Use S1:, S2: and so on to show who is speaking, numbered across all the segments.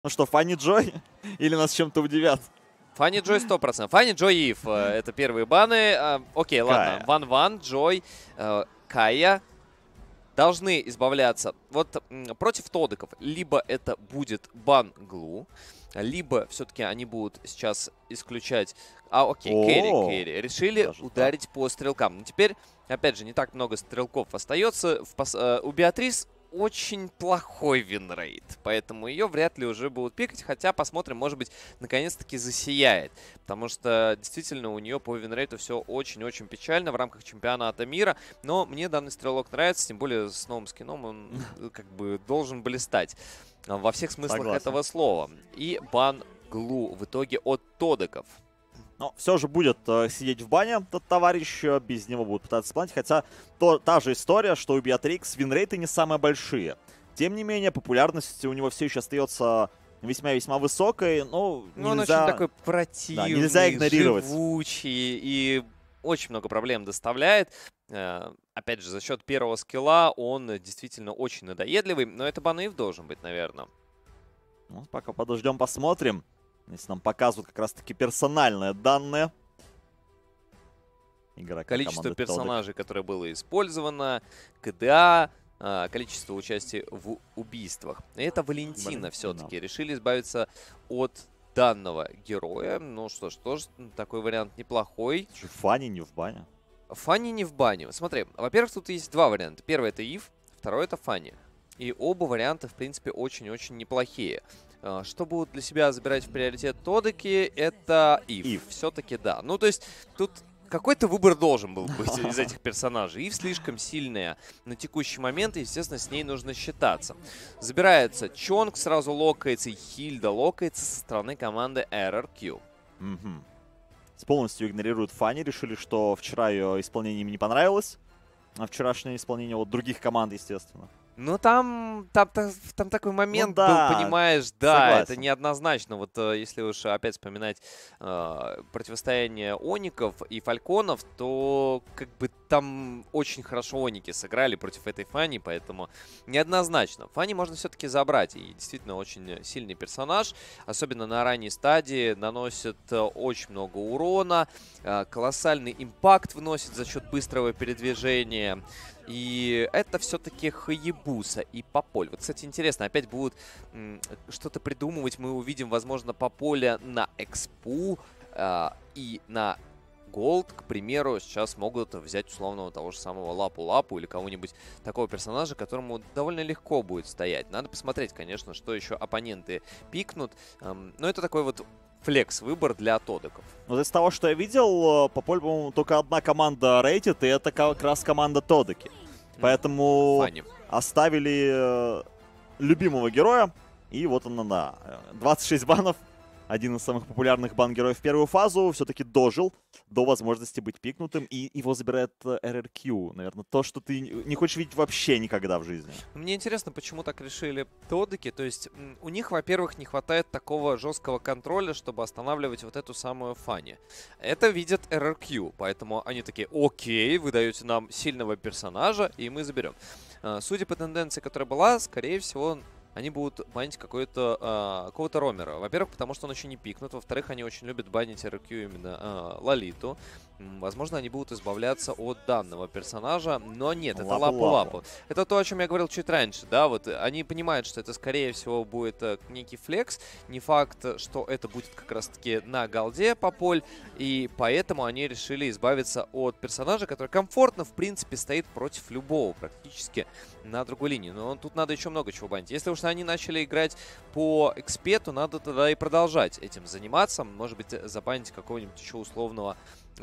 S1: Ну что, Фанни Джой? Или нас чем-то удивят?
S2: Фанни Джой 100%. Фанни Джой и Ив. Это первые баны. Окей, ладно. Ван, Джой, Кая должны избавляться. Вот против тодеков либо это будет бан Глу, либо все-таки они будут сейчас исключать... Окей, Керри. Решили ударить по стрелкам. Но теперь, опять же, не так много стрелков остается. У Беатрис очень плохой винрейт, поэтому ее вряд ли уже будут пикать, хотя посмотрим, может быть, наконец-таки засияет, потому что действительно у нее по винрейту все очень-очень печально в рамках чемпионата мира, но мне данный стрелок нравится, тем более с новым скином он как бы должен блистать во всех смыслах этого слова. И бан Глу в итоге от тодеков.
S1: Но все же будет сидеть в бане тот товарищ, без него будут пытаться планить, хотя та же история, что у Беатрикс винрейты не самые большие. Тем не менее, популярность у него все еще остается весьма-весьма высокой, но нельзя...
S2: он очень такой противный,
S1: да, нельзя игнорировать.
S2: Живучий и очень много проблем доставляет. Опять же, за счет первого скилла он действительно очень надоедливый, но это бан Ив должен быть, наверное.
S1: Ну, пока подождем, посмотрим. Если нам показывают как раз-таки персональные данные.
S2: Количество персонажей, которое было использовано, КДА, количество участия в убийствах. И это Валентина все-таки. Решили избавиться от данного героя. Ну что ж, тоже такой вариант неплохой.
S1: Фанни не в бане.
S2: Фанни не в бане. Смотри, во-первых, тут есть два варианта. Первый это Ив, второй это Фанни. И оба варианта, в принципе, очень-очень неплохие. Что будут для себя забирать в приоритет тодеки, это Ив. Все-таки да. Ну, то есть, тут какой-то выбор должен был быть из этих персонажей. Ив слишком сильная на текущий момент, и, естественно, с ней нужно считаться. Забирается Чонг, сразу локается, и Хильда локается со стороны команды RRQ.
S1: Полностью игнорируют Фанни, решили, что вчера ее исполнение им не понравилось. А вчерашнее исполнение вот других команд, естественно.
S2: Ну, там такой момент был, понимаешь, да,
S1: согласен.
S2: Это неоднозначно. Вот если уж опять вспоминать противостояние Оников и Фальконов, то как бы там очень хорошо Оники сыграли против этой Фанни, поэтому неоднозначно. Фанни можно все-таки забрать, и действительно очень сильный персонаж, особенно на ранней стадии, наносит очень много урона, колоссальный импакт вносит за счет быстрого передвижения. И это все-таки Хаябуса и Пополь. Вот, кстати, интересно, опять будут что-то придумывать. Мы увидим, возможно, Пополя на Экспу и на Голд, к примеру, сейчас могут взять условного того же самого Лапу-Лапу или кого-нибудь такого персонажа, которому довольно легко будет стоять. Надо посмотреть, конечно, что еще оппоненты пикнут. Но это такой вот флекс-выбор для тодеков.
S1: Вот из того, что я видел, Пополь, по-моему, только одна команда рейтит, и это как раз команда тодеки. Поэтому оставили любимого героя, и вот он, да, 26 банов. Один из самых популярных бан-героев в первую фазу все-таки дожил до возможности быть пикнутым, и его забирает RRQ. Наверное, то, что ты не хочешь видеть вообще никогда в жизни.
S2: Мне интересно, почему так решили тодеки. То есть у них, во-первых, не хватает такого жесткого контроля, чтобы останавливать вот эту самую Фанни. Это видят RRQ, поэтому они такие: окей, вы даете нам сильного персонажа, и мы заберем. Судя по тенденции, которая была, скорее всего, они будут банить какого-то ромера. Во-первых, потому что он еще не пикнут. Во-вторых, они очень любят банить RRQ именно Лолиту. Возможно, они будут избавляться от данного персонажа. Но нет, это Лапу-Лапу. Это то, о чем я говорил чуть раньше. Да, вот они понимают, что это, скорее всего, будет некий флекс. Не факт, что это будет как раз-таки на голде Пополь. И поэтому они решили избавиться от персонажа, который комфортно, в принципе, стоит против любого практически на другой линии. Но тут надо еще много чего банить. Если уж они начали играть по экспе, то надо тогда и продолжать этим заниматься. Может быть, забанить какого-нибудь еще условного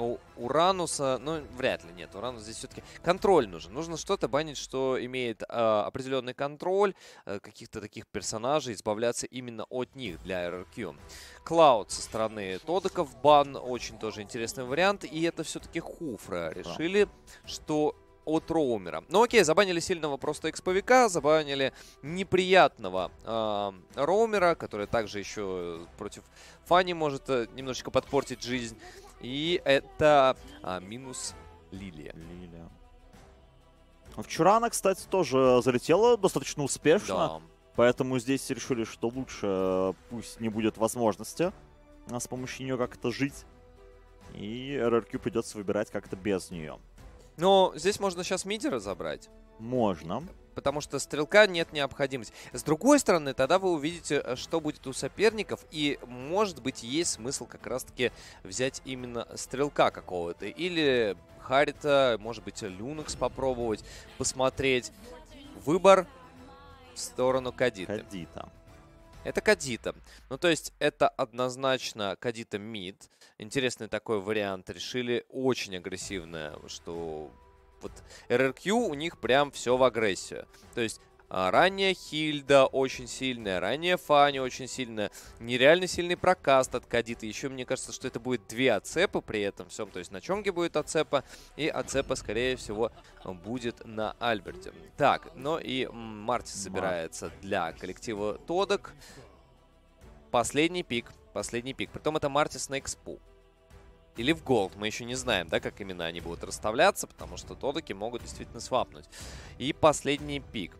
S2: Урануса. Ну, вряд ли, нет. Уранус здесь все-таки контроль нужен. Нужно что-то банить, что имеет определенный контроль, каких-то таких персонажей, избавляться именно от них для RRQ. Клауд со стороны тодеков бан. Очень тоже интересный вариант. И это все-таки Хуфра. Решили, что от роумера. Ну окей, забанили сильного просто эксповика, забанили неприятного роумера, который также еще против Фанни может немножечко подпортить жизнь. И это минус Лилия.
S1: Вчера она, кстати, тоже залетела достаточно успешно.
S2: Да.
S1: Поэтому здесь решили, что лучше пусть не будет возможности с помощью нее как-то жить. И RRQ придется выбирать как-то без нее.
S2: Но здесь можно сейчас миди разобрать.
S1: Можно.
S2: Потому что стрелка нет необходимости. С другой стороны, тогда вы увидите, что будет у соперников. И, может быть, есть смысл как раз-таки взять именно стрелка какого-то. Или Харита, может быть, Люнекс попробовать, посмотреть. Выбор в сторону Кадиты. Это Кадита. Ну, то есть, это однозначно Кадита мид. Интересный такой вариант. Решили очень агрессивное, что вот RRQ у них прям все в агрессию. То есть, ранее Хильда очень сильная, ранее Фанни очень сильная. Нереально сильный прокаст от Кадиты. Еще мне кажется, что это будет 2 ацепы при этом всем. То есть на Чонге будет ацепа, и ацепа, скорее всего, будет на Альберте. Так, ну и Мартис собирается для коллектива Тодок. Последний пик. Притом это Мартис на экспу. Или в голд. Мы еще не знаем, да, как именно они будут расставляться, потому что Тодоки могут действительно свапнуть. И последний пик.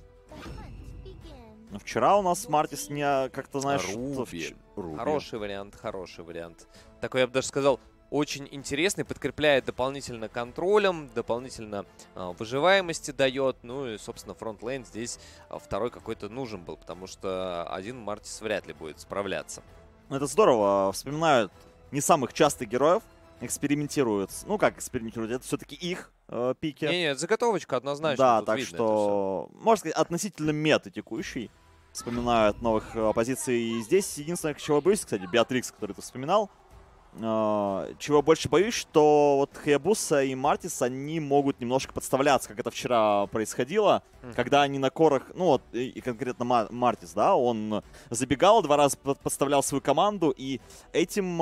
S1: Вчера у нас Мартис не как-то, знаешь...
S2: Руби. Хороший вариант. Такой, я бы даже сказал, очень интересный. Подкрепляет дополнительно контролем, дополнительно выживаемости дает. Ну и, собственно, фронтлейн здесь второй какой-то нужен был, потому что один Мартис вряд ли будет справляться.
S1: Это здорово. Вспоминают не самых частых героев, экспериментируют. Ну, как экспериментируют? Это все-таки их пики.
S2: Нет, заготовочка однозначно.
S1: Да, так что, можно сказать, относительно меты текущей. Вспоминают новых позиций. И здесь единственное, чего боюсь, кстати, Беатрикс, который ты вспоминал. Чего больше боюсь, что вот Хаябуса и Мартис, они могут немножко подставляться, как это вчера происходило, когда они на корах, ну вот, и конкретно Мартис, да, он забегал, 2 раза подставлял свою команду, и этим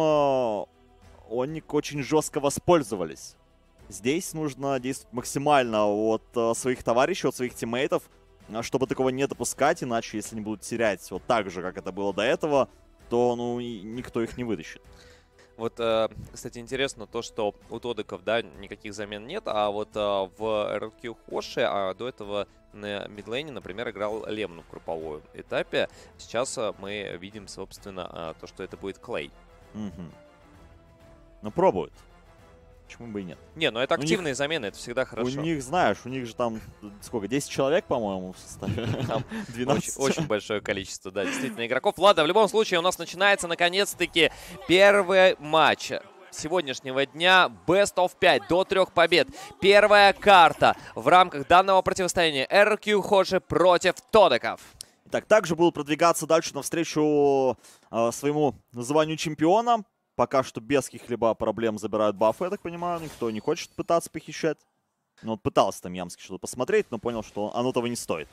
S1: Оник очень жестко воспользовались. Здесь нужно действовать максимально от своих товарищей, от своих тиммейтов, чтобы такого не допускать, иначе, если они будут терять вот так же, как это было до этого, то, ну, никто их не вытащит.
S2: Вот, кстати, интересно то, что у Тодоков, да, никаких замен нет, а вот в RRQ Хоши, а до этого на мидлейне, например, играл Лемну в групповом этапе. Сейчас мы видим, собственно, то, что это будет Клей.
S1: Ну, пробуют. Почему бы и нет?
S2: Не, ну это активные замены, это всегда хорошо.
S1: У них, знаешь, у них же там, сколько, 10 человек, по-моему, в составе?
S2: Там
S1: 12.
S2: Очень большое количество, да, действительно, игроков. Ладно, в любом случае у нас начинается, наконец-таки, первый матч сегодняшнего дня. Best of 5 до 3 побед. Первая карта в рамках данного противостояния. RRQ Хоши против Тодоков.
S1: Итак, также будут продвигаться дальше навстречу своему званию чемпиона. Пока что без каких-либо проблем забирают бафы, я так понимаю. Никто не хочет пытаться похищать. Ну, вот пытался там Ямский что-то посмотреть, но понял, что оно того не стоит.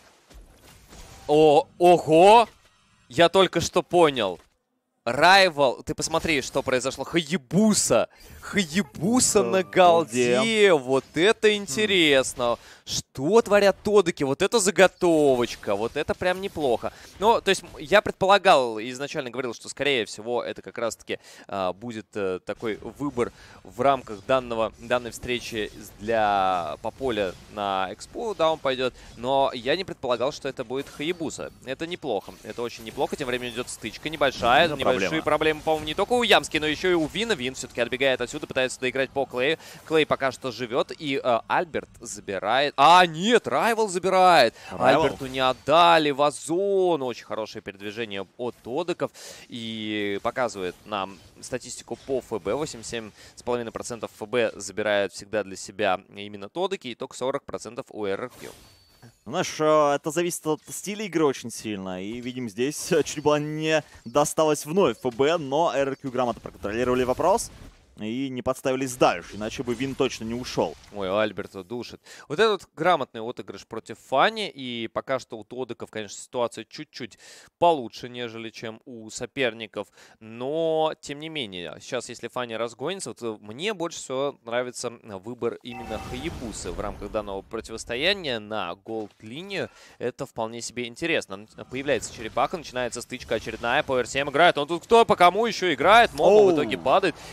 S2: Ого! Я только что понял. Райвал, ты посмотри, что произошло. Хаябуса на голде. Вот это интересно. Что творят Тодоки? Вот это заготовочка. Вот это прям неплохо. Ну, то есть я предполагал, изначально говорил, что скорее всего это как раз-таки будет такой выбор в рамках данной встречи для Пополя на Экспо. Да, он пойдет. Но я не предполагал, что это будет Хаябуса. Это неплохо. Это очень неплохо. Тем временем идет стычка небольшая. Небольшие проблемы, по-моему, не только у Ямски, но еще и у Вина. Вин все-таки отбегает отсюда, пытается доиграть по Клею. Клей пока что живет. И Альберт забирает. А, нет, Райвал забирает. Альберту не отдали в озон. Очень хорошее передвижение от Тодоков. И показывает нам статистику по ФБ. 87,5% ФБ забирают всегда для себя именно Тодоки. И только 40% у RRQ.
S1: Знаешь, это зависит от стиля игры очень сильно. И, видим, здесь чуть было не досталось вновь ФБ, но RRQ грамотно проконтролировали вопрос. И не подставились дальше, иначе бы Вин точно не ушел.
S2: Ой, Альберта душит. Вот этот грамотный отыгрыш против Фанни. И пока что у Тодоков, конечно, ситуация чуть-чуть получше, нежели чем у соперников. Но, тем не менее, сейчас, если Фанни разгонится, то мне больше всего нравится выбор именно Хаябусы в рамках данного противостояния на голд-линию. Это вполне себе интересно. Появляется черепаха, начинается стычка очередная. Power 7 играет. Он тут кто по кому еще играет? Момо в итоге падает. Первая кровь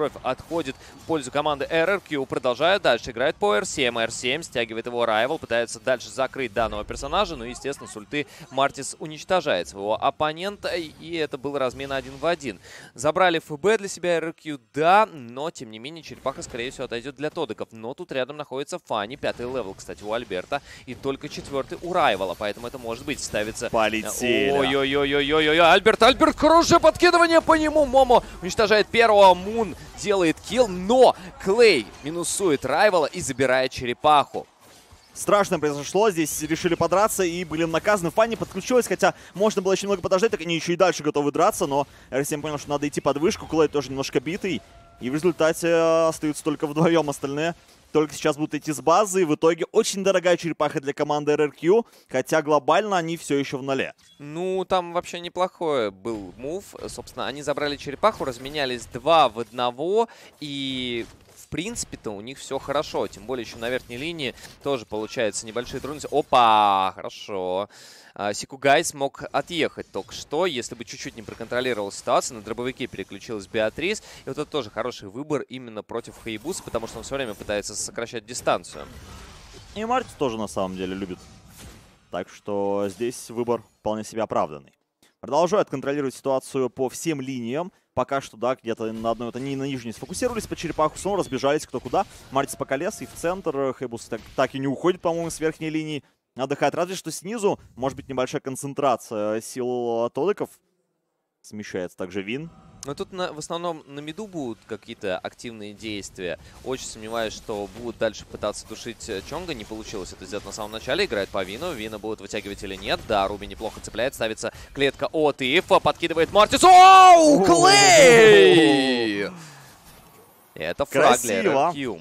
S2: кровь отходит в пользу команды RRQ. Продолжают дальше. Играет по R7. R7 стягивает его Rival. Пытается дальше закрыть данного персонажа. Ну и, естественно, с ульты Мартис уничтожает своего оппонента. И это был размен 1 в 1. Забрали ФБ для себя RRQ, да. Но, тем не менее, черепаха, скорее всего, отойдет для тодоков. Но тут рядом находится Фанни. 5-й левел, кстати, у Альберта. И только 4-й у Райвала. Поэтому это может быть ставится...
S1: Полетели.
S2: Ой-ой-ой-ой-ой-ой. Альберт, хорошее подкидывание по нему. Момо уничтожает первого. Мун делает килл. Но Клей минусует Райвала и забирает черепаху.
S1: Страшно произошло, здесь решили подраться и были наказаны. Фанни подключилась, хотя можно было еще немного подождать, так они еще и дальше готовы драться, но R7 понял, что надо идти под вышку, Клей тоже немножко битый, и в результате остаются только вдвоем остальные. Только сейчас будут идти с базы, и в итоге очень дорогая черепаха для команды RRQ, хотя глобально они все еще в ноле.
S2: Ну, там вообще неплохой был мув. Собственно, они забрали черепаху, разменялись 2 в 1, и... В принципе-то у них все хорошо, тем более еще на верхней линии тоже получается небольшие трудности. Опа, хорошо. Сикугай смог отъехать только что, если бы чуть-чуть не проконтролировал ситуацию. На дробовике переключилась Беатрис. И вот это тоже хороший выбор именно против Хаябуса, потому что он все время пытается сокращать дистанцию.
S1: И Мартис тоже на самом деле любит. Так что здесь выбор вполне себе оправданный. Продолжают контролировать ситуацию по всем линиям. Пока что, да, где-то на одной, вот они на нижней сфокусировались по черепаху, снова разбежались кто куда. Мартис пока лез и в центр. Хаябус так и не уходит, по-моему, с верхней линии. Отдыхает. Разве что снизу может быть небольшая концентрация сил тодоков. Смещается также Вин.
S2: Но тут в основном на миду будут какие-то активные действия. Очень сомневаюсь, что будут дальше пытаться душить Чонга. Не получилось это сделать на самом начале. Играет по Вину. Вина будут вытягивать или нет. Да, Руби неплохо цепляет. Ставится клетка от Ифа. Подкидывает Мартис. Оу, Клей! Это фраг для RRQ.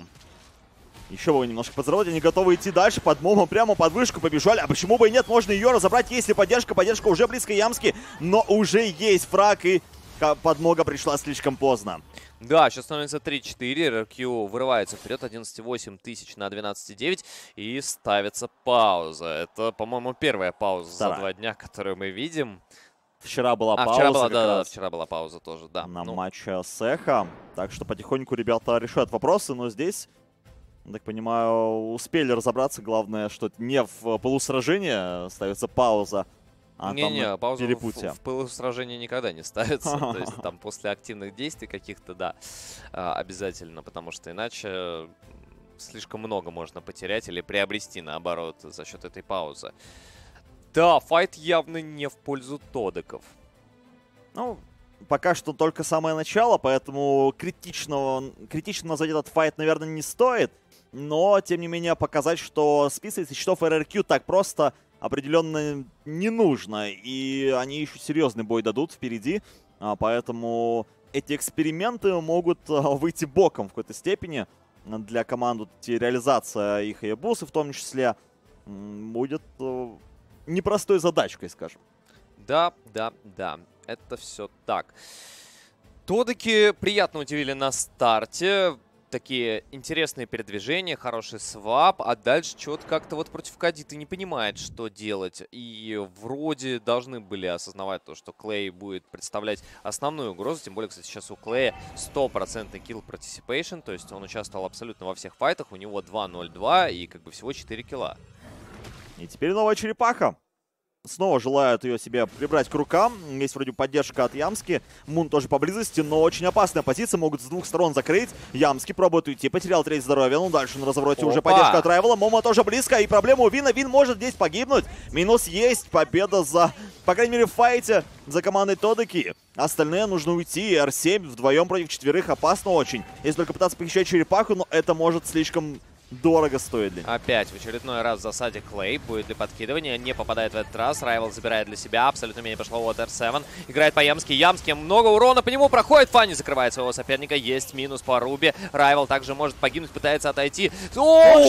S1: Еще бы немножко подзаработать, они готовы идти дальше под Момо, прямо под вышку побежали. А почему бы и нет, можно ее разобрать, если поддержка уже близко Ямски, но уже есть фраг, и подмога пришла слишком поздно.
S2: Да, сейчас становится 3-4, RRQ вырывается вперед, 11,8 тысяч на 12,9, и ставится пауза. Это, по-моему, первая пауза за 2 дня, которую мы видим.
S1: Вчера была пауза.
S2: Вчера была, да, вчера была пауза тоже, да.
S1: На матче с Эхо. Так что потихоньку ребята решают вопросы, но здесь... Так понимаю, успели разобраться. Главное, что не в полусражении ставится пауза, а
S2: не, пауза
S1: перепутье.
S2: В полусражении никогда не ставится. То есть там после активных действий каких-то, да, обязательно. Потому что иначе слишком много можно потерять или приобрести, наоборот, за счет этой паузы. Да, файт явно не в пользу тодоков.
S1: Ну... Пока что только самое начало, поэтому критично назвать этот файт, наверное, не стоит. Но, тем не менее, показать, что списывать со счетов RRQ так просто определенно не нужно. И они еще серьезный бой дадут впереди. Поэтому эти эксперименты могут выйти боком в какой-то степени. Для команды реализация и Хаябусы в том числе будет непростой задачкой, скажем.
S2: Да. Это все так. Тодоки приятно удивили на старте. Такие интересные передвижения, хороший свап. А дальше что-то как-то вот против Кадиты не понимает, что делать. И вроде должны были осознавать то, что Клей будет представлять основную угрозу. Тем более, кстати, сейчас у Клея 100% kill participation. То есть он участвовал абсолютно во всех файтах. У него 2-0-2 и как бы всего 4 килла.
S1: И теперь новая черепаха. Снова желают ее себе прибрать к рукам. Есть вроде поддержка от Ямски. Мун тоже поблизости, но очень опасная позиция. Могут с двух сторон закрыть. Ямски пробует уйти. Потерял треть здоровья. Ну, дальше на развороте уже поддержка от Райвала. Момо тоже близко. И проблема у Вина. Вин может здесь погибнуть. Минус есть. Победа за, по крайней мере, в файте за командой Тодоки. Остальные нужно уйти. R7 вдвоем против 4 опасно очень. Если только пытаться похищать черепаху, но это может слишком... дорого стоит ли.
S2: Опять в очередной раз в засаде Клей. Будет ли подкидывание? Не попадает в этот раз. Райвал забирает для себя. Абсолютно менее пошло от R7. Играет по Ямски. Ямски много урона по нему проходит. Фанни закрывает своего соперника. Есть минус по Руби. Райвал также может погибнуть, пытается отойти. О,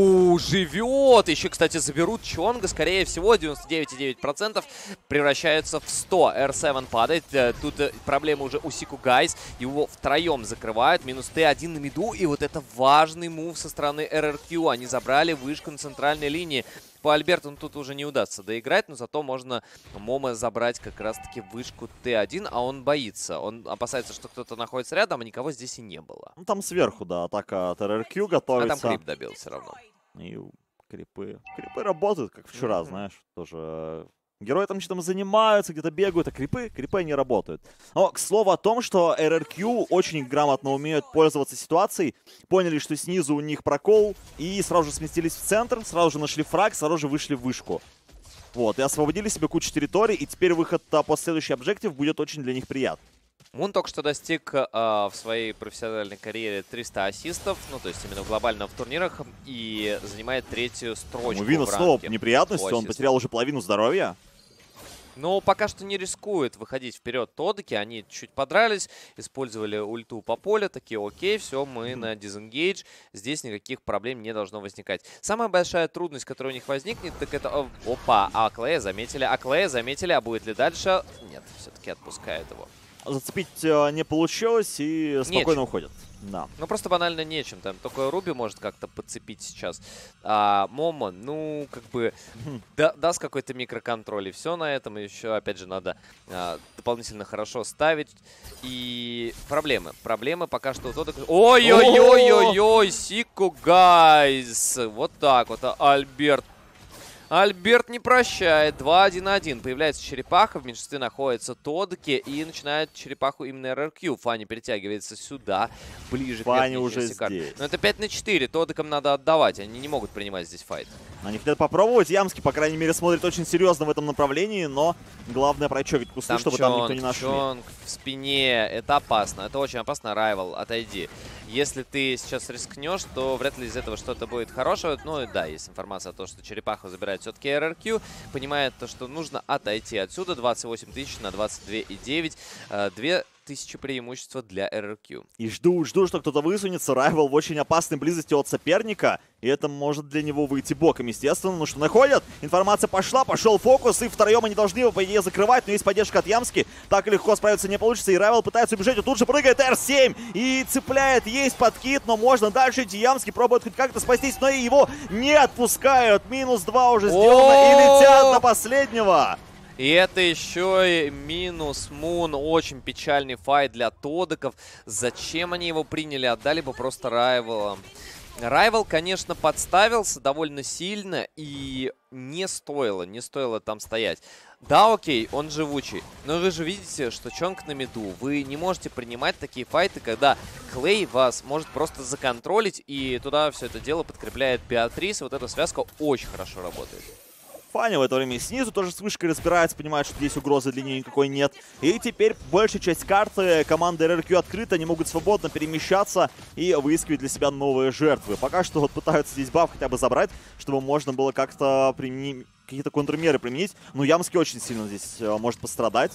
S2: живет! Еще, кстати, заберут Чонга. Скорее всего, 99,9% превращаются в 100. R7 падает. Тут проблема уже у Сикугайс. Его втроем закрывают. Минус Т1 на миду. И вот это важный мув со стороны RRQ. Они забрали вышку на центральной линии. по Альберту тут уже не удастся доиграть, но зато можно Момо забрать как раз-таки вышку Т1, а он боится. Он опасается, что кто-то находится рядом, а никого здесь и не было.
S1: Ну, там сверху, да, атака от РРК готовится.
S2: А там крип добил все равно.
S1: И крипы работают, как вчера, знаешь, тоже... Герои там что-то занимаются, где-то бегают, а крипы не работают. Но, к слову о том, что RRQ очень грамотно умеют пользоваться ситуацией, поняли, что снизу у них прокол, и сразу же сместились в центр, сразу же нашли фраг, сразу же вышли в вышку. Вот, и освободили себе кучу территорий, и теперь выход под следующий объектив будет очень для них приятный.
S2: Мун только что достиг в своей профессиональной карьере 300 ассистов, ну, то есть именно глобально в турнирах, и занимает 3-ю строчку.
S1: У Вина снова неприятности, он потерял уже половину здоровья.
S2: Но пока что не рискует выходить вперед Тодоки. Они чуть подрались, использовали ульту по полю. Такие, окей, все, мы на дизенгейдж. Здесь никаких проблем не должно возникать. Самая большая трудность, которая у них возникнет, так это... Опа, Аклея заметили, а будет ли дальше? Нет, все-таки отпускает его.
S1: Зацепить не получилось и спокойно уходят. Да.
S2: Ну, просто банально нечем. Там только Руби может как-то подцепить сейчас. А Момо, ну, как бы, даст какой-то микроконтроль. И все на этом. Еще, опять же, надо дополнительно хорошо ставить. И проблемы. Проблемы пока что у Тодок... Ой-ой-ой-ой-ой! Сику, гайз! Вот так вот. Альберт. Альберт не прощает. 2-1-1. Появляется черепаха. В меньшинстве находится Тодоки. И начинает черепаху именно РРQ. Фанни перетягивается сюда. Ближе к
S1: Фанни уже здесь.
S2: Но это 5-4. Тодокам надо отдавать. Они не могут принимать здесь файт.
S1: Они хотят попробовать. Ямский, по крайней мере, смотрит очень серьезно в этом направлении. Но главное прочекать кусты, чтобы там никто не нашли.
S2: Чонг в спине. Это опасно. Это очень опасно. Райвал, отойди. Если ты сейчас рискнешь, то вряд ли из этого что-то будет хорошего. Ну и да, есть информация о том, что черепаху забирает все-таки RRQ. Понимает то, что нужно отойти отсюда. 28 тысяч на 22,9. 2000 преимущества для RRQ.
S1: И жду, что кто-то высунется. Райвал в очень опасной близости от соперника. И это может для него выйти боком, естественно. Ну что, находят. Информация пошла, пошел фокус. И втроем они должны его, по идее, закрывать. Но есть поддержка от Ямски. Так легко справиться не получится. И Райвал пытается убежать. И тут же прыгает R7. И цепляет. Есть подкид, но можно дальше идти. Ямский пробует хоть как-то спастись. Но и его не отпускают. -2 уже сделано. И летят до последнего.
S2: И это еще и минус Мун. Очень печальный файт для Тодоков. Зачем они его приняли? Отдали бы просто Райвала. Райвал, конечно, подставился довольно сильно. И не стоило там стоять. Да, окей, он живучий. Но вы же видите, что Чонг на миду. Вы не можете принимать такие файты, когда Клей вас может просто законтролить. И туда все это дело подкрепляет Беатрис. Вот эта связка очень хорошо работает.
S1: Фанни в это время снизу тоже с вышкой разбирается, понимает, что здесь угрозы для нее никакой нет. И теперь большая часть карты команды RRQ открыта, они могут свободно перемещаться и выискивать для себя новые жертвы. Пока что вот пытаются здесь баф хотя бы забрать, чтобы можно было как-то применить, какие-то контрмеры применить. Но Ямский очень сильно здесь может пострадать.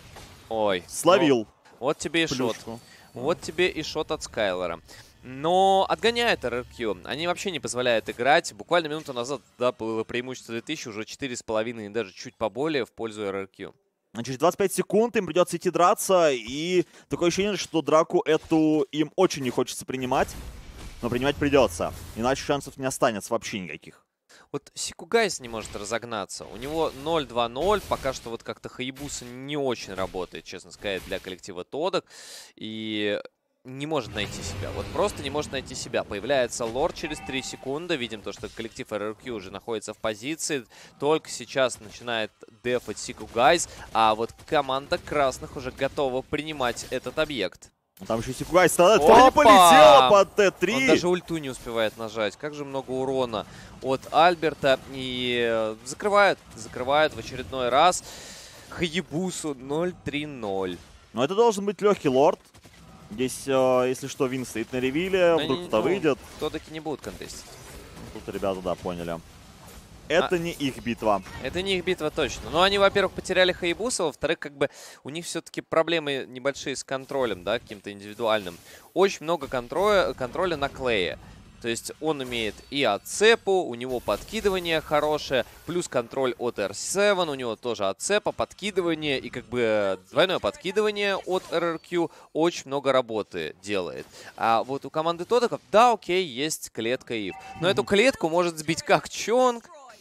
S2: Ой.
S1: Словил.
S2: Ну, вот тебе и
S1: плюшку.
S2: шот. Вот тебе и шот от Скайлера. Но отгоняют RRQ. Они вообще не позволяют играть. Буквально минуту назад, да, было преимущество 2000, уже 4,5 и даже чуть поболее в пользу RRQ.
S1: Через 25 секунд им придется идти драться. И такое ощущение, что драку эту им очень не хочется принимать. Но принимать придется. Иначе шансов не останется вообще никаких.
S2: Вот Сикугайс не может разогнаться. У него 0-2-0. Пока что вот как-то Хаябуса не очень работает, честно сказать, для коллектива Тодок. И не может найти себя. Вот просто не может найти себя. Появляется лорд через 3 секунды. Видим то, что коллектив RRQ уже находится в позиции. Только сейчас начинает дефать Сикугайс. А вот команда красных уже готова принимать этот объект.
S1: Там еще Сикугайс страдает. Фанни полетела под Т3.
S2: Он даже ульту не успевает нажать. Как же много урона от Альберта. И закрывают в очередной раз Хаябусу 0-3-0.
S1: Но это должен быть легкий лорд. Здесь, если что, Вин стоит на ревиле, вдруг кто-то выйдет.
S2: Тодоки не будут контестить.
S1: Тут ребята, да, поняли. Это не их битва.
S2: Это не их битва точно. Но они, во-первых, потеряли Хаябуса, во-вторых, как бы у них все-таки проблемы небольшие с контролем, да, каким-то индивидуальным. Очень много контроля на Клее. То есть он имеет и отцепу, у него подкидывание хорошее, плюс контроль от R7, у него тоже отцепа, подкидывание и как бы двойное подкидывание от RRQ очень много работы делает. А вот у команды Тодоков, да, окей, есть клетка Ив. Но эту клетку может сбить как Чонг,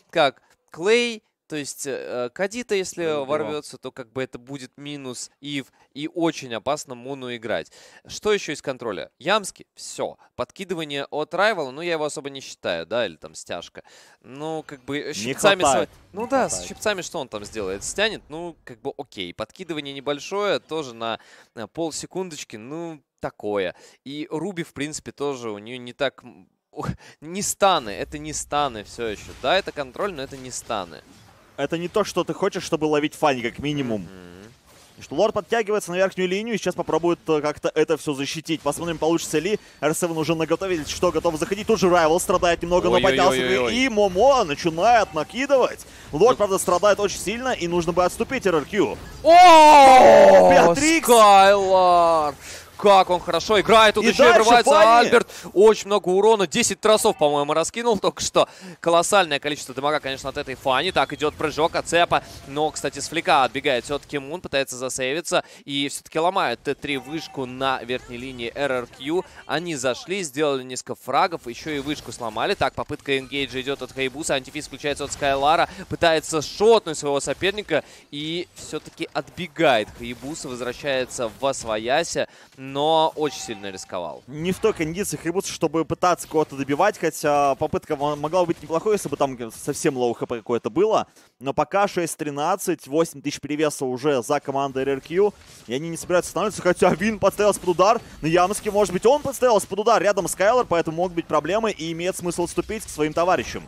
S2: как Клей. То есть Кадита, если
S1: Да,
S2: ворвется, то как бы это будет минус Ив, и очень опасно Муну играть. Что еще из контроля? Ямский, все. Подкидывание от Райвала, ну я его особо не считаю, да, или там стяжка. Ну, как бы щипцами... Ну да, с щипцами что он там сделает? Стянет, ну, как бы окей. Подкидывание небольшое, тоже на полсекундочки, ну, такое. И Руби, в принципе, тоже у нее не так... Не станы, это не станы все еще. Да, это контроль, но это не станы.
S1: Это не то, что ты хочешь, чтобы ловить Фанни, как минимум. Что Лорд подтягивается на верхнюю линию и сейчас попробует как-то это все защитить. Посмотрим, получится ли. R7 уже наготовили, что готов заходить. Тут же Райвал страдает немного, но поднялся. И Момо начинает накидывать. Лорд, правда, страдает очень сильно, и нужно бы отступить RRQ.
S2: О, Беатрикс! Скайлар! Как он хорошо играет, тут еще и врывается Альберт. Очень много урона, 10 тросов, по-моему, раскинул только что. Колоссальное количество дамага, конечно, от этой Фанни. Так, идет прыжок от Цепа, но, кстати, с флика отбегает все-таки Мун, пытается засейвиться. И все-таки ломает Т3 вышку на верхней линии RRQ. Они зашли, сделали несколько фрагов, еще и вышку сломали. Так, попытка энгейджа идет от Хайбуса, антифиз включается от Скайлара, пытается шотнуть своего соперника и все-таки отбегает. Хайбуса возвращается в освояси, но очень сильно рисковал.
S1: Не в той кондиции Хайбуса, чтобы пытаться кого-то добивать, хотя попытка могла быть неплохой, если бы там совсем лоу хп какое-то было. Но пока 6-13, 8000 перевеса уже за командой RRQ, и они не собираются останавливаться, хотя Вин подставился под удар. На Ямске, может быть, он подставился под удар, рядом Скайлар, поэтому могут быть проблемы и имеет смысл отступить к своим товарищам.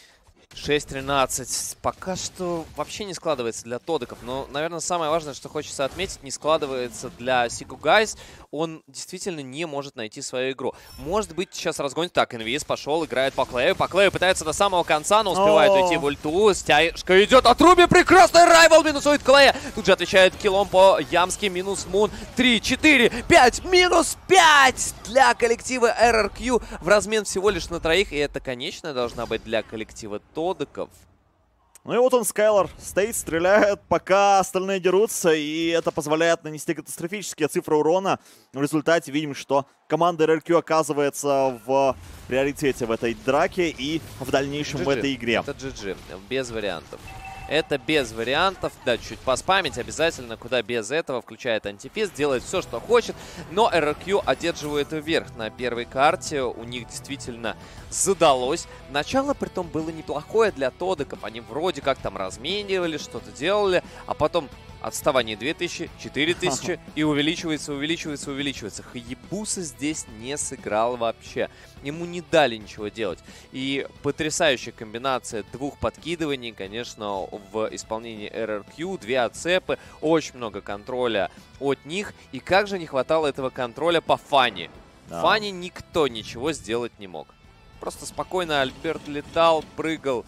S2: 6-13. Пока что вообще не складывается для тодеков. Но, наверное, самое важное, что хочется отметить, не складывается для Сику Гайс. Он действительно не может найти свою игру. Может быть, сейчас разгонит. Так, Инвиз пошел, играет по Клею. По Клею пытается до самого конца, но успевает уйти в ульту. Стяжка идет от Руби. Прекрасный Райвал минусует Клея. Тут же отвечает киллом по Ямски. Минус Мун. 3, 4, 5. Минус 5 для коллектива RRQ. В размен всего лишь на троих. И это конечная должна быть для коллектива тодеков.
S1: Ну и вот он, Скайлар, стоит, стреляет, пока остальные дерутся, и это позволяет нанести катастрофические цифры урона. В результате видим, что команда RRQ оказывается в приоритете в этой драке и в дальнейшем
S2: GG.
S1: в этой игре.
S2: Это GG, без вариантов. Это без вариантов. Да, чуть поспамить обязательно, куда без этого. Включает антифиз, делает все, что хочет. Но RRQ одерживает вверх на первой карте. У них действительно задалось. Начало, притом, было неплохое для тодеков. Они вроде как там разменивали, что-то делали. А потом отставание 2000, 4000 и увеличивается. Хайбуса здесь не сыграл вообще. Ему не дали ничего делать. И потрясающая комбинация двух подкидываний, конечно, в исполнении RRQ. Две отцепы, очень много контроля от них. И как же не хватало этого контроля по Фанни.
S1: Да.
S2: Фанни никто ничего сделать не мог. Просто спокойно Альберт летал, прыгал.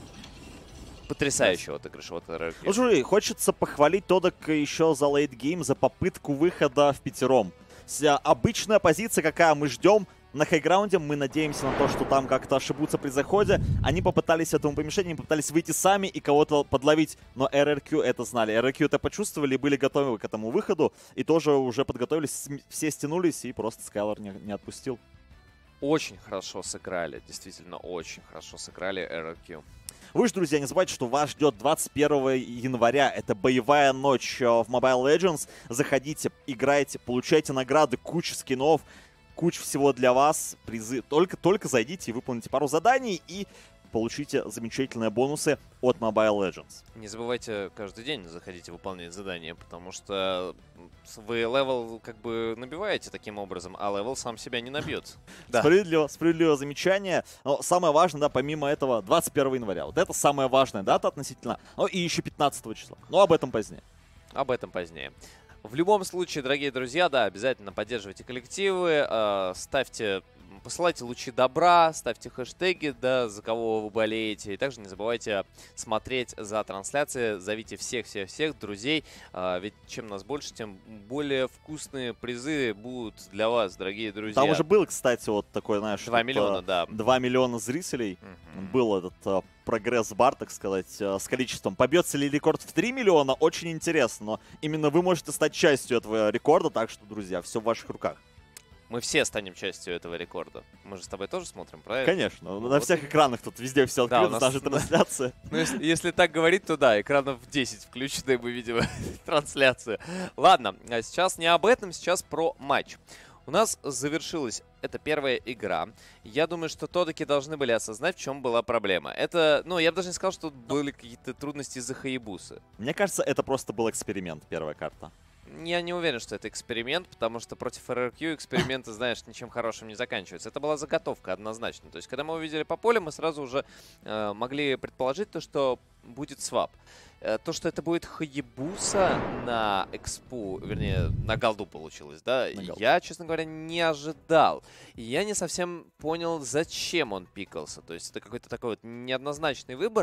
S2: Потрясающего отыгрыша от RRQ.
S1: Ну, слушай, хочется похвалить тодек еще за лейтгейм, за попытку выхода в пятером. Обычная позиция, какая мы ждем на хайграунде, мы надеемся на то, что там как-то ошибутся при заходе. Они попытались этому помешать, они попытались выйти сами и кого-то подловить, но RRQ это знали. RRQ это почувствовали, были готовы к этому выходу и тоже уже подготовились, все стянулись и просто Скайлар не отпустил.
S2: Очень хорошо сыграли, действительно очень хорошо сыграли RRQ.
S1: Вы же, друзья, не забывайте, что вас ждет 21 января. Это боевая ночь в Mobile Legends. Заходите, играйте, получайте награды, куча скинов, куча всего для вас. Призы. Только зайдите и выполните пару заданий и получите замечательные бонусы от Mobile Legends.
S2: Не забывайте каждый день заходите выполнять задания, потому что вы левел как бы набиваете таким образом, а левел сам себя не набьет.
S1: Да. Справедливое замечание. Но самое важное, да, помимо этого, 21 января. Вот это самая важная дата относительно. Ну и еще 15 числа. Но об этом позднее.
S2: Об этом позднее. В любом случае, дорогие друзья, да, обязательно поддерживайте коллективы, посылайте лучи добра, ставьте хэштеги, да, за кого вы болеете. И также не забывайте смотреть за трансляцией, зовите всех друзей. Ведь чем нас больше, тем более вкусные призы будут для вас, дорогие друзья.
S1: Там уже был, кстати, вот такой, знаешь...
S2: 2 миллиона, да.
S1: 2 миллиона зрителей. Был этот прогресс-бар, так сказать, с количеством. Побьется ли рекорд в 3 миллиона, очень интересно. Но именно вы можете стать частью этого рекорда, так что, друзья, все в ваших руках.
S2: Мы все станем частью этого рекорда. Мы же с тобой тоже смотрим, правильно?
S1: Конечно. Вот на всех экранах тут везде все открыто,
S2: да,
S1: наша трансляция.
S2: Ну, если так говорить, то да, экранов 10 включены, мы видим трансляцию. Ладно, а сейчас не об этом, сейчас про матч. У нас завершилась эта первая игра. Я думаю, что Тодаки должны были осознать, в чем была проблема. Это, ну, я бы даже не сказал, что тут были какие-то трудности из-за Хаябусы.
S1: Мне кажется, это просто был эксперимент, первая карта.
S2: Я не уверен, что это эксперимент, потому что против RRQ эксперименты, знаешь, ничем хорошим не заканчиваются. Это была заготовка однозначно. То есть, когда мы увидели по полю, мы сразу уже могли предположить то, что будет свап. То, что это будет Хаябуса на экспу, вернее, на голду получилось, да, я, честно говоря, не ожидал. И я не совсем понял, зачем он пикался. То есть, это какой-то такой вот неоднозначный выбор.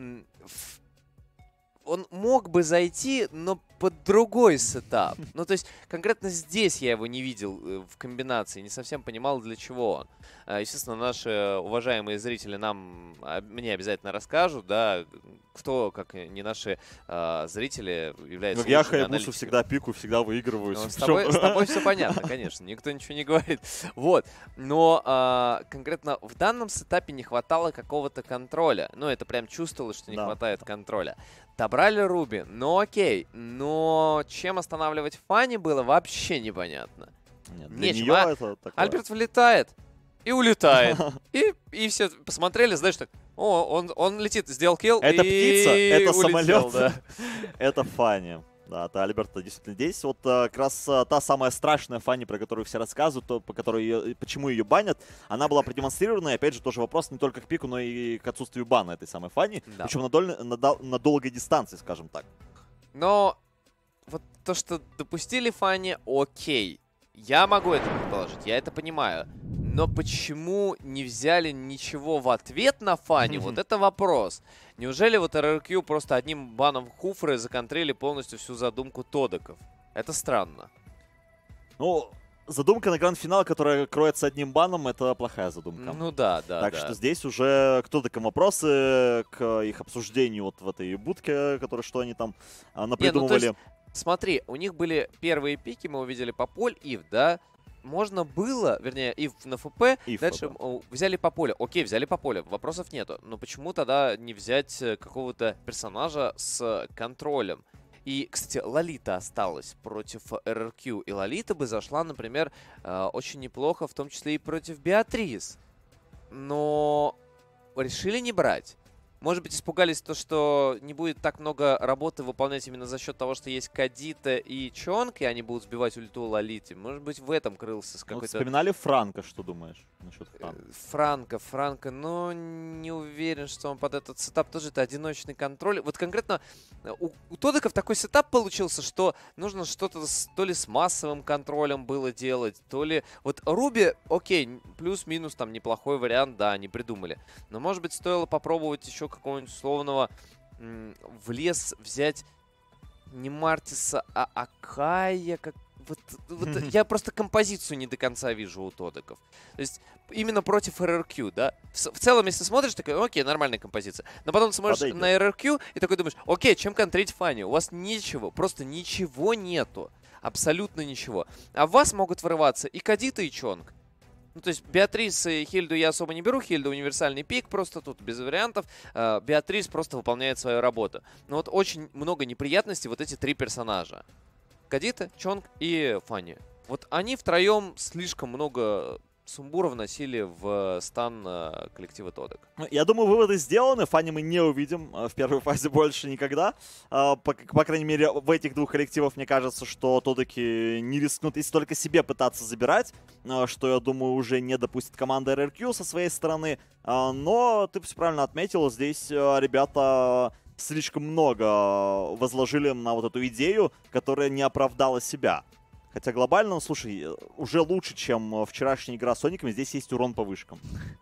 S2: Он мог бы зайти, но под другой сетап. Ну, то есть, конкретно здесь я его не видел в комбинации, не совсем понимал, для чего он. Естественно, наши уважаемые зрители мне обязательно расскажут, да, кто, как не наши зрители, является
S1: я Хаябусу всегда пику, всегда выигрываю.
S2: С тобой все понятно, конечно, никто ничего не говорит. Вот, но конкретно в данном сетапе не хватало какого-то контроля. Ну, это прям чувствовалось, что не хватает контроля. Добрали Руби, ну окей, но чем останавливать Фанни было вообще непонятно.
S1: Нет, для нее это такое.
S2: Альберт влетает и улетает. И все посмотрели, знаешь, так, он летит, сделал килл,
S1: это птица, это
S2: улетел,
S1: самолет,
S2: да.
S1: Это Фанни. Да, это Альберта действительно здесь. Вот как раз та самая страшная Фанни, про которую все рассказывают, по которой почему ее банят, она была продемонстрирована. И опять же, тоже вопрос не только к пику, но и к отсутствию бана этой самой Фанни. Да. Причем на долгой дистанции, скажем так.
S2: Но вот то, что допустили Фанни, окей. Я могу это предположить, я это понимаю. Но почему не взяли ничего в ответ на Фанни? Вот это вопрос. Неужели вот RRQ просто одним баном Хуфры законтрили полностью всю задумку Тодаков? Это странно.
S1: Ну, задумка на гранд-финал, которая кроется одним баном, это плохая задумка.
S2: Ну да.
S1: Так что здесь уже к Тодакам вопросы, к их обсуждению вот в этой будке, что они там напридумывали.
S2: Смотри, у них были первые пики, мы увидели по полю, Ив, да? Можно было, вернее, Ив на ФП, дальше взяли по полю. Окей, взяли по полю, вопросов нету. Но почему тогда не взять какого-то персонажа с контролем? И, кстати, Лолита осталась против RRQ. И Лолита бы зашла, например, очень неплохо, в том числе и против Беатрис. Но решили не брать. Может быть, испугались то, что не будет так много работы выполнять именно за счет того, что есть Кадита и Чонг, и они будут сбивать ульту Лолите. Может быть, в этом крылся с какой-то...
S1: Вспоминали Франка, что думаешь насчет
S2: Франка, но не уверен, что он под этот сетап тоже это одиночный контроль. Вот конкретно у Тодаков такой сетап получился, что нужно что-то то ли с массовым контролем было делать, то ли... Вот Руби, окей, плюс-минус там неплохой вариант, да, они придумали. Но, может быть, стоило попробовать еще какого-нибудь условного в лес взять не Мартиса, а Акая. Вот я просто композицию не до конца вижу у Тодаков. То есть именно против RRQ, да? В целом, если смотришь, такой, окей, нормальная композиция. Но потом смотришь на RRQ и такой думаешь, окей, чем контрить Фанни? У вас ничего, просто ничего нету. Абсолютно ничего. А в вас могут вырываться и Кадита, и Чонг. Ну, то есть Беатрис и Хильду я особо не беру. Хильда универсальный пик, просто тут без вариантов. Беатрис просто выполняет свою работу. Но вот очень много неприятностей вот эти три персонажа. Кадита, Чонг и Фанни. Вот они втроем слишком много сумбура вносили в стан коллектива Тодак.
S1: Я думаю, выводы сделаны. Фанни мы не увидим в первой фазе больше никогда. По крайней мере, в этих двух коллективах мне кажется, что Тодаки не рискнут, если только себе пытаться забирать, что, я думаю, уже не допустит команда RRQ со своей стороны. Но ты все правильно отметил, здесь ребята слишком много возложили на вот эту идею, которая не оправдала себя. Хотя глобально, слушай, уже лучше, чем вчерашняя игра с Сониками, здесь есть урон по вышкам.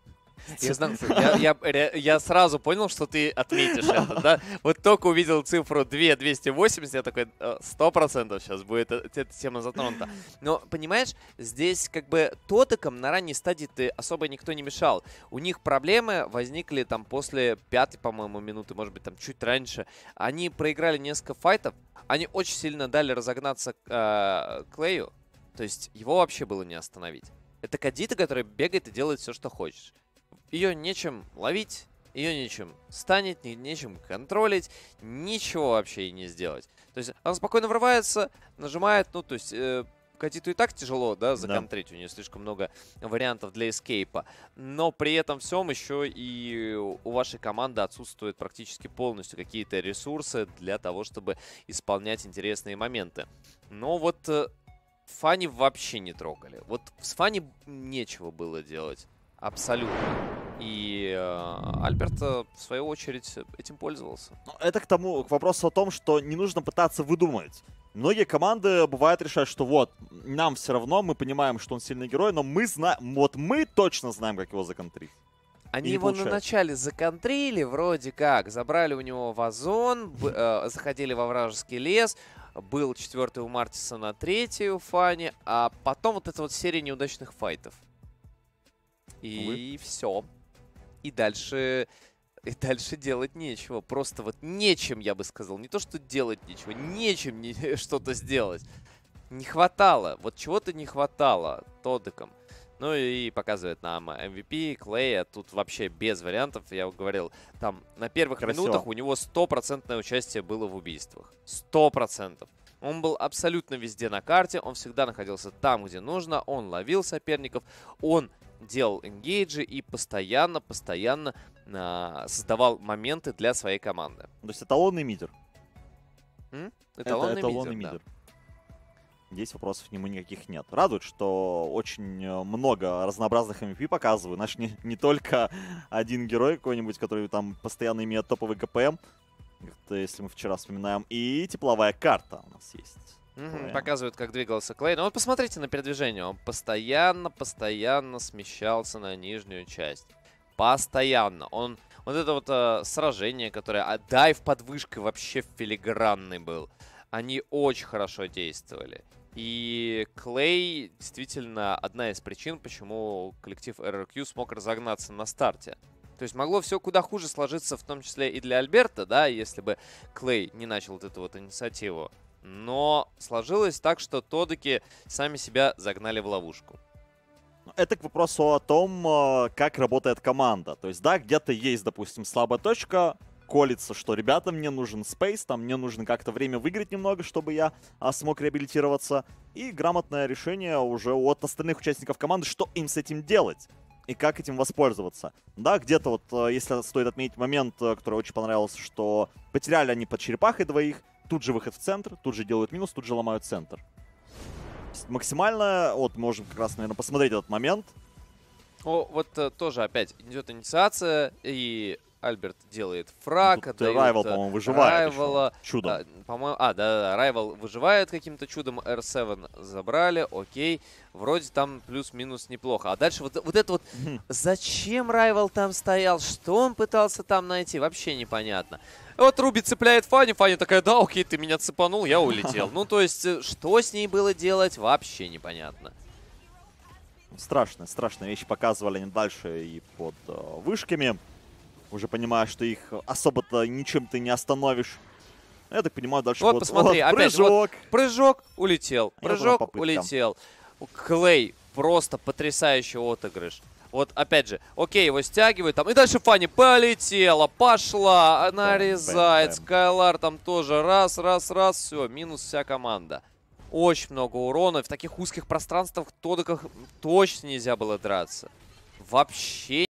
S2: Я сразу понял, что ты отметишь это, да? Вот только увидел цифру 2280, я такой, 100% сейчас будет эта тема затронута. Но, понимаешь, здесь как бы Тодакам на ранней стадии особо никто не мешал. У них проблемы возникли там после 5-й, по-моему, минуты, может быть, там чуть раньше. Они проиграли несколько файтов, они очень сильно дали разогнаться Клею. То То есть его вообще было не остановить. Это Кадита, которая бегает и делает все, что хочешь. Ее нечем ловить, ее нечем станет, нечем контролить, ничего вообще и не сделать. То есть она спокойно врывается, нажимает, ну, то есть Кадиту и так тяжело, да, законтрить, у нее слишком много вариантов для эскейпа. Но при этом всем еще и у вашей команды отсутствуют практически полностью какие-то ресурсы для того, чтобы исполнять интересные моменты. Но вот Фанни вообще не трогали. Вот с Фанни нечего было делать. Абсолютно. И Альберт, в свою очередь, этим пользовался.
S1: Это к вопросу о том, что не нужно пытаться выдумывать. Многие команды бывает решают, что вот, нам все равно, мы понимаем, что он сильный герой, но мы знаем, вот мы точно знаем, как его законтрить.
S2: Они его на начале законтрили, вроде как, забрали у него вазон, заходили во вражеский лес, был 4-й у Мартиса на 3-й у Фанни, а потом вот эта вот серия неудачных файтов. И все. И дальше делать нечего. Просто вот нечем, я бы сказал. Не то, что делать нечего, нечем что-то сделать. Не хватало. Вот чего-то не хватало Тоддекам. Ну и показывает нам MVP, Клея. Тут вообще без вариантов. Я говорил, там на первых минутах у него 100% участие было в убийствах. 100%. Он был абсолютно везде на карте. Он всегда находился там, где нужно. Он ловил соперников. Он делал энгейджи и постоянно создавал моменты для своей команды.
S1: То есть эталонный мидер.
S2: Эталонный мидер, да.
S1: Здесь вопросов к нему никаких нет. Радует, что очень много разнообразных MVP показывают. Наш не только один герой какой-нибудь, который там постоянно имеет топовый КПМ, если мы вчера вспоминаем, и тепловая карта у нас есть.
S2: Показывает, как двигался Клей. Но вот посмотрите на передвижение. Он постоянно смещался на нижнюю часть. Постоянно. Вот это вот сражение, которое... дайв под вышкой вообще филигранный был. Они очень хорошо действовали. И Клей действительно одна из причин, почему коллектив RRQ смог разогнаться на старте. То есть могло все куда хуже сложиться, в том числе и для Альберта, да, если бы Клей не начал вот эту вот инициативу. Но сложилось так, что Тоддеки сами себя загнали в ловушку.
S1: Это к вопросу о том, как работает команда. То есть, да, где-то есть, допустим, слабая точка, колется, что, ребята, мне нужен спейс, там мне нужно как-то время выиграть немного, чтобы я смог реабилитироваться. И грамотное решение уже от остальных участников команды, что им с этим делать и как этим воспользоваться. Да, где-то вот, если стоит отметить момент, который очень понравился, что потеряли они под черепахой двоих, тут же выход в центр, тут же делают минус, тут же ломают центр. Максимально, вот можем как раз, наверное, посмотреть этот момент.
S2: Вот тоже опять идет инициация, и Альберт делает фраг.
S1: Райвал, по-моему, выживает. Чудом.
S2: Да, Райвал выживает каким-то чудом. R7 забрали, окей. Вроде там плюс-минус неплохо. А дальше вот это вот... Зачем Райвал там стоял? Что он пытался там найти? Вообще непонятно. Вот Руби цепляет Фанни. Фанни такая, да, окей, ты меня цепанул, я улетел. Ну, то есть, что с ней было делать, вообще непонятно.
S1: Страшные вещи показывали они дальше и под вышками. Уже понимаю, что их особо-то ничем ты не остановишь. Я так понимаю, дальше
S2: вот посмотри, опять
S1: прыжок.
S2: Вот, прыжок, улетел. Прыжок, улетел. Клей, просто потрясающий отыгрыш. Вот опять же, окей, его стягивают там. И дальше Фанни полетела, пошла, нарезает. Скайлар там тоже раз, все, минус вся команда. Очень много урона. В таких узких пространствах, Тоддеках точно нельзя было драться. Вообще